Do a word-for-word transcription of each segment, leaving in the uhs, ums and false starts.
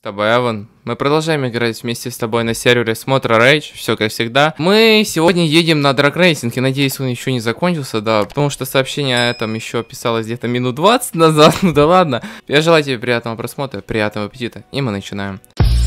тобой Эван. Мы продолжаем играть вместе с тобой на сервере Смотра Rage, все как всегда. Мы сегодня едем на Drag Racing, и надеюсь, он еще не закончился, да, потому что сообщение о этом еще писалось где-то минут двадцать назад, ну да ладно. Я желаю тебе приятного просмотра, приятного аппетита, и мы начинаем.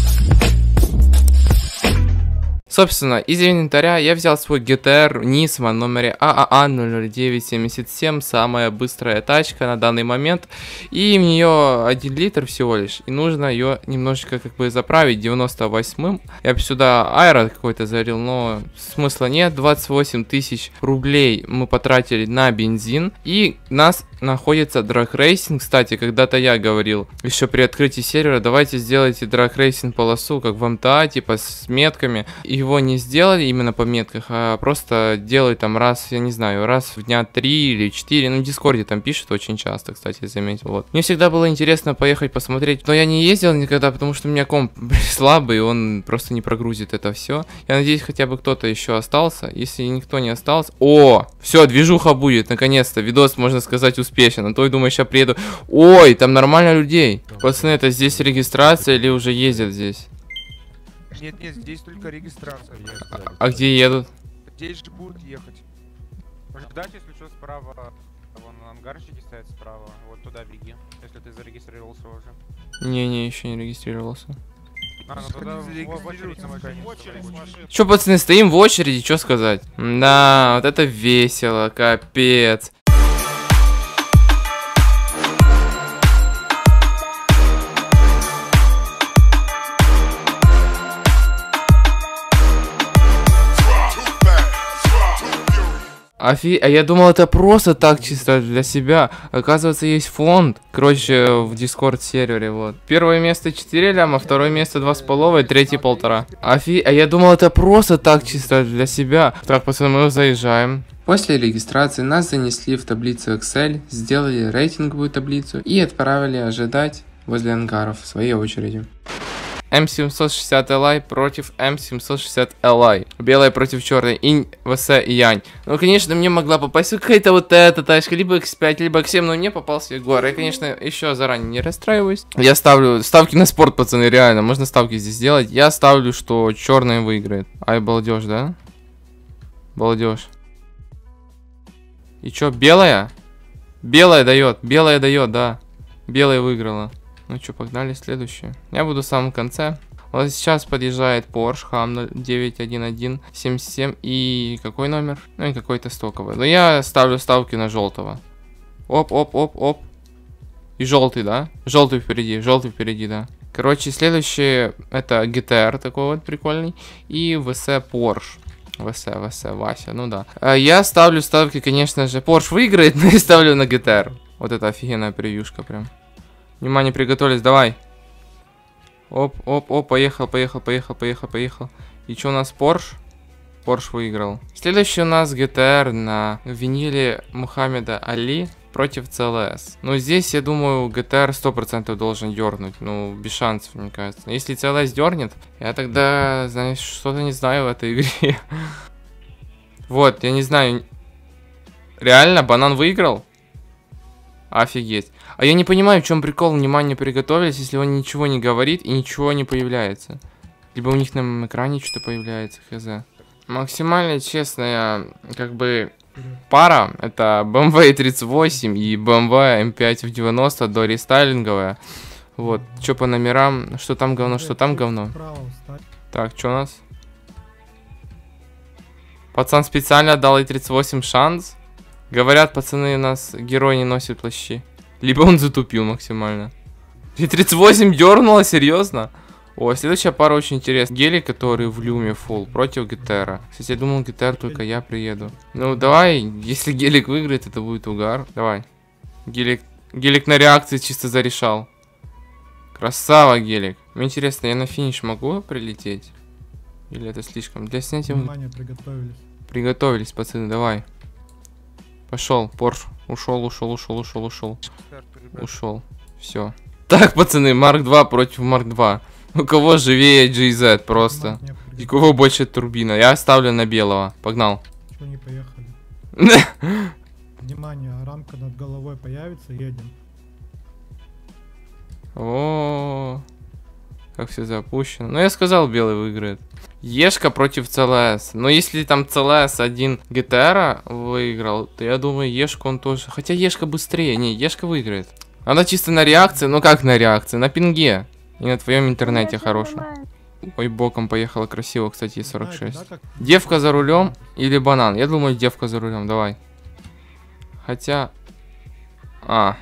Собственно, из инвентаря я взял свой джи ти ар Nismo номере А А А ноль ноль девять семьдесят семь, самая быстрая тачка на данный момент, и в нее один литр всего лишь, и нужно ее немножечко как бы заправить девяносто восьмым. Я бы сюда аэро какой-то залил, но смысла нет. Двадцать восемь тысяч рублей мы потратили на бензин, и нас находится Drag Racing. Кстати, когда-то я говорил еще при открытии сервера, давайте сделайте Drag Racing полосу, как в эм тэ а, типа с метками. Его не сделали именно по метках, а просто делают там раз, я не знаю, раз в дня три или четыре. Ну, в Дискорде там пишут очень часто, кстати, я заметил. Вот. Мне всегда было интересно поехать посмотреть, но я не ездил никогда, потому что у меня комп слабый, и он просто не прогрузит это все. Я надеюсь, хотя бы кто-то еще остался. Если никто не остался... О! Все, движуха будет, наконец-то. Видос, можно сказать, успешен. А то, я думаю, сейчас приеду... Ой, там нормально людей. Пацаны, это здесь регистрация или уже ездят здесь? Нет, нет, здесь только регистрация. А, а где едут? Здесь же будут ехать. Ждать, если что, справа. Вон ангарщики стоят справа. Вот туда беги, если ты зарегистрировался уже. Не-не, еще не регистрировался. А, ну тогда в очередь машин. Че, пацаны, стоим в очереди, что сказать? Да, вот это весело, капец. Офи... А я думал, это просто так чисто для себя. Оказывается, есть фонд. Короче, в Discord сервере, вот. Первое место четыре ляма, второе место два с половой, третье полтора. Офи... А я думал, это просто так чисто для себя. Так, пацаны, мы заезжаем. После регистрации нас занесли в таблицу Excel, сделали рейтинговую таблицу и отправили ожидать возле ангаров в своей очереди. эм семьсот шестьдесят эл ай против эм семьсот шестьдесят эл ай. Белая против черной. Инь, ВС и Янь. Ну, конечно, мне могла попасть какая-то вот эта тачка. Либо икс пять, либо икс семь. Но мне попался Ягуар. Я, конечно, еще заранее не расстраиваюсь. Я ставлю ставки на спорт, пацаны, реально. Можно ставки здесь сделать. Я ставлю, что черная выиграет. Ай, балдеж, да? Балдеж. И чё, белая? Белая дает. Белая дает, да. Белая выиграла. Ну что, погнали следующую. Я буду в самом конце. Вот сейчас подъезжает Porsche Хам ноль девять один один семь семь. И какой номер? Ну и какой-то стоковый. Но я ставлю ставки на желтого. Оп, оп, оп, оп. И желтый, да? Желтый впереди, желтый впереди, да. Короче, следующий это джи ти ар такой вот прикольный. И ВС Porsche. ВС, ВС, Вася, ну да. Я ставлю ставки, конечно же. Porsche выиграет, но я ставлю на джи ти ар. Вот это офигенная превьюшка прям. Внимание, приготовились, давай. Оп, оп, оп, поехал, поехал, поехал, поехал, поехал. И что у нас, Porsche? Porsche выиграл. Следующий у нас джи ти ар на виниле Мухаммеда Али против си эл эс. Ну, здесь, я думаю, джи ти ар сто процентов должен дернуть. Ну, без шансов, мне кажется. Если си эл эс дернет, я тогда, знаешь, что-то не знаю в этой игре. Вот, я не знаю. Реально, банан выиграл? Офигеть. А я не понимаю, в чем прикол. Внимание, приготовились, если он ничего не говорит и ничего не появляется. Либо у них на экране что-то появляется, хз. Максимально честная, как бы, пара. Это бэ эм вэ тридцать восемь и бэ эм вэ эм пять в девяносто до рестайлинговая. Вот, что по номерам, что там говно, что там говно. Так, что у нас? Пацан специально дал и тридцать восемь шанс. Говорят, пацаны, у нас герой не носит плащи. Либо он затупил максимально. И тридцать восемь дернуло, серьезно? О, следующая пара очень интересная. Гелик, который в люме фул против джи ти ар. Кстати, я думал, джи ти ар только я приеду. Ну, давай, если Гелик выиграет, это будет угар. Давай. Гелик, Гелик на реакции чисто зарешал. Красава, Гелик. Мне интересно, я на финиш могу прилететь? Или это слишком? Для снятия... Внимание, приготовились. Приготовились, пацаны, давай. Пошел, Порш. Ушел, ушел, ушел, ушел, ушел. Ушел. Все. Так, пацаны, Марк два против Марк два. У кого живее джей зет просто? И у кого больше турбина? Я оставлю на белого. Погнал. Чего не поехали? Внимание, рамка над головой появится, едем. О, Как все запущено. Ну, я сказал, белый выиграет. Ешка против ЦЛС. Но если там ЦЛС один ГТР выиграл, то я думаю, Ешку он тоже. Хотя Ешка быстрее. Не, Ешка выиграет. Она чисто на реакции. Ну как на реакции? На пинге. И на твоем интернете хорошем. Ой, боком поехала красиво, кстати, сорок шесть. Девка за рулем или банан? Я думаю, девка за рулем. Давай. Хотя... А.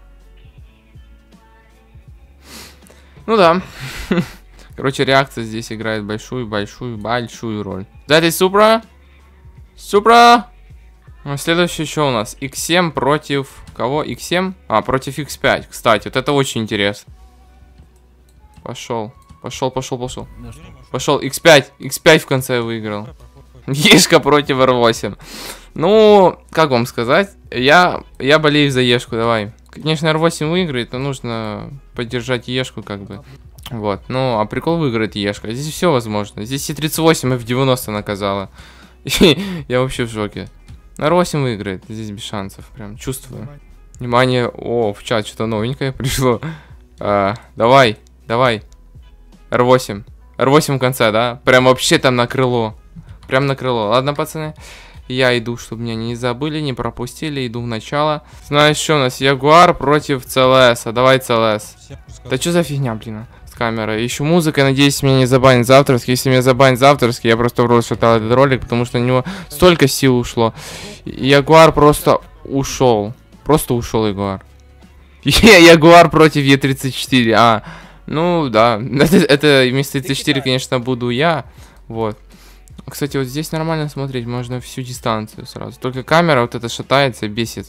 Ну да. Короче, реакция здесь играет большую, большую, большую роль. Дайте Супра. Супра. Ну, следующий еще у нас икс семь против... Кого? икс семь? А, против икс пять. Кстати, вот это очень интересно. Пошел. Пошел, пошел, пошел. Пошел. икс пять. икс пять в конце выиграл. Ешка против эр восемь. Ну, как вам сказать? Я, я болею за Ешку, давай. Конечно, эр восемь выиграет, но нужно поддержать Ешку, как бы. Вот. Ну, а прикол выиграет Ешка. Здесь все возможно. Здесь и тридцать восемь эф девяносто наказала. Я вообще в шоке. эр восемь выиграет. Здесь без шансов. Прям чувствую. Внимание. О, в чат что-то новенькое пришло. А, давай, давай. эр восемь. эр восемь в конце, да? Прям вообще там на крыло. Прям на крыло. Ладно, пацаны. Я иду, чтобы меня не забыли, не пропустили. Иду в начало. Знаешь, что у нас? Ягуар против ЦЛС. А давай ЦЛС. Да что за фигня, блин, с камерой? Еще музыка, надеюсь, меня не забанит завтрашний. Если меня забанит завтрашний, я просто в рот шатал этот ролик, потому что на него столько сил ушло. Ягуар просто ушел. Просто ушел Ягуар. Ягуар против е тридцать четыре. А, ну да. Это, это вместо тридцать четыре, конечно, буду я. Вот. Кстати, вот здесь нормально смотреть, можно всю дистанцию сразу. Только камера вот эта шатается, бесит.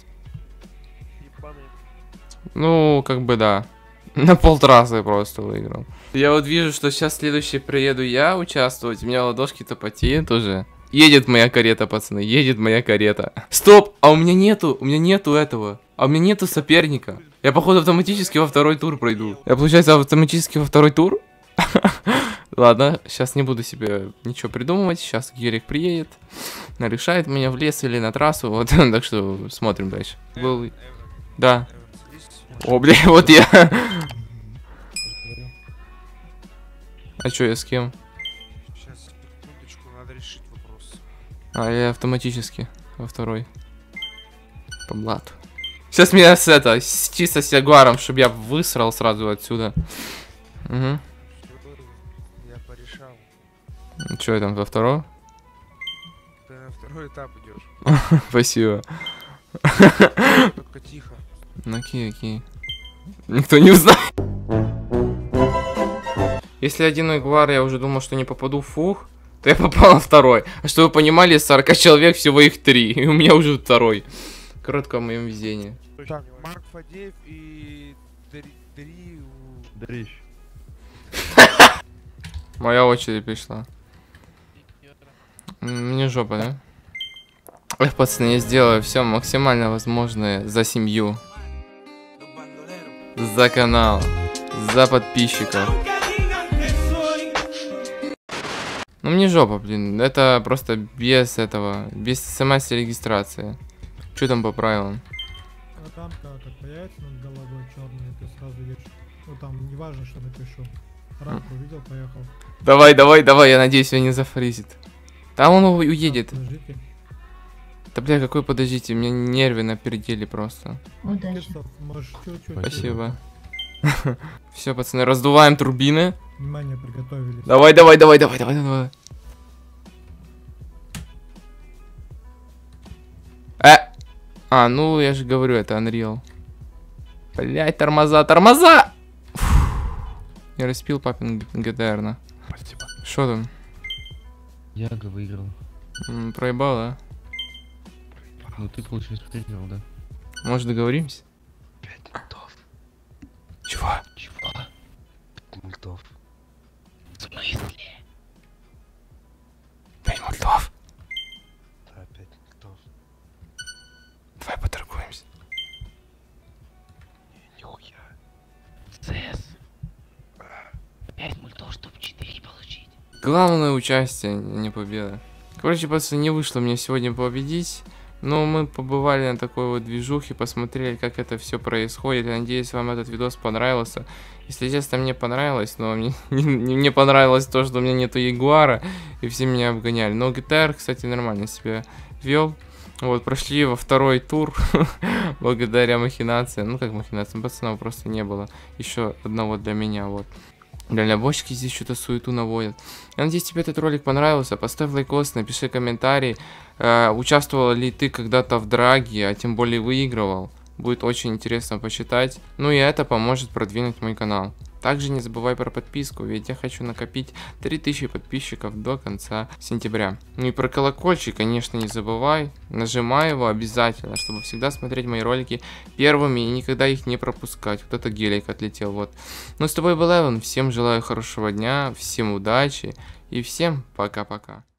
Ну, как бы да. На полтрассы просто выиграл. Я вот вижу, что сейчас следующий приеду я участвовать. У меня ладошки-то потеют уже. Едет моя карета, пацаны, едет моя карета. Стоп, а у меня нету, у меня нету этого. А у меня нету соперника. Я, походу, автоматически во второй тур пройду. Я, получается, автоматически во второй тур? Ладно, сейчас не буду себе ничего придумывать. Сейчас Герик приедет, решает меня в лес или на трассу. Вот, так что смотрим дальше. Был... Да. О, бля, вот я. А чё, я с кем? Сейчас, секундочку, надо решить вопрос. А, я автоматически во второй. По блату. Сейчас меня с это, с, чисто с Ягуаром, чтобы я высрал сразу отсюда. Угу. Я порешал. Чё я там, во второй? Ты на второй этап идешь. Спасибо. Только тихо. Ну окей, окей. Никто не узнает. Если один Ягуар, я уже думал, что не попаду в фух, то я попал на второй. А что вы понимали, с сорока человек всего их три. И у меня уже второй. Коротко о моем везении. Так, Марк Фадеев и Дри... Дрищ. Моя очередь пришла. Мне жопа, да? Эх, пацаны, я сделаю все максимально возможное за семью. За канал. За подписчиков. Ну мне жопа, блин. Это просто без этого. Без смс регистрации. Что там по правилам? А там как появится над головой черный, ты сразу видишь. Ну там не важно, что напишу. Рамку увидел, поехал. Давай, давай, давай, я надеюсь, меня не зафризит. Там он у- уедет. Подождите. Да бля, какой подождите, у меня нервы на пределе просто. Удачи. Кирсов, можешь чуть-чуть. Спасибо. Все, пацаны, раздуваем турбины. Внимание, приготовились. Давай, давай, давай, давай, давай, давай. Э! А, ну я же говорю, это Unreal. Блять, тормоза, тормоза! Фух. Я распил папин ГТР, на. Спасибо. Что там? Яга выиграл. М, проебал, да? Ну ты, получается, выиграл, да? Может, договоримся? Пять мультов. Чего? Чего? Пять мультов. В смысле? Пять мультов. Да, пять мультов. Давай поторгуемся. Нихуя. ЦС. Пять мультов, чтобы четыре получить. Главное участие, не победа. Короче, пацаны, не вышло мне сегодня победить. Ну, мы побывали на такой вот движухе, посмотрели, как это все происходит. Я надеюсь, вам этот видос понравился. Если честно, мне понравилось, но мне не, не мне понравилось то, что у меня нету Ягуара, и все меня обгоняли. Но джи ти ар, кстати, нормально себя вел. Вот, прошли во второй тур благодаря махинациям. Ну, как махинациям, пацанов просто не было. Еще одного для меня, вот. Дальнобойщики здесь что-то суету наводят. Я надеюсь, тебе этот ролик понравился. Поставь лайкос, напиши комментарий. Э, участвовал ли ты когда-то в драге, а тем более выигрывал. Будет очень интересно почитать. Ну и это поможет продвинуть мой канал. Также не забывай про подписку, ведь я хочу накопить три тысячи подписчиков до конца сентября. Ну и про колокольчик, конечно, не забывай. Нажимай его обязательно, чтобы всегда смотреть мои ролики первыми и никогда их не пропускать. Вот это гелик отлетел, вот. Ну с тобой был Эван, всем желаю хорошего дня, всем удачи и всем пока-пока.